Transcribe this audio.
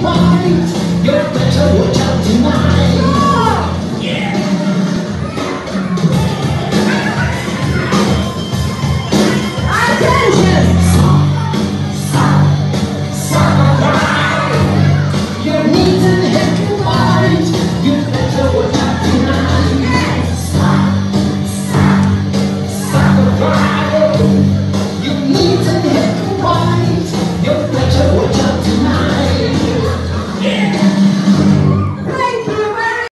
fight. You better watch out tonight. Yeah. Attention!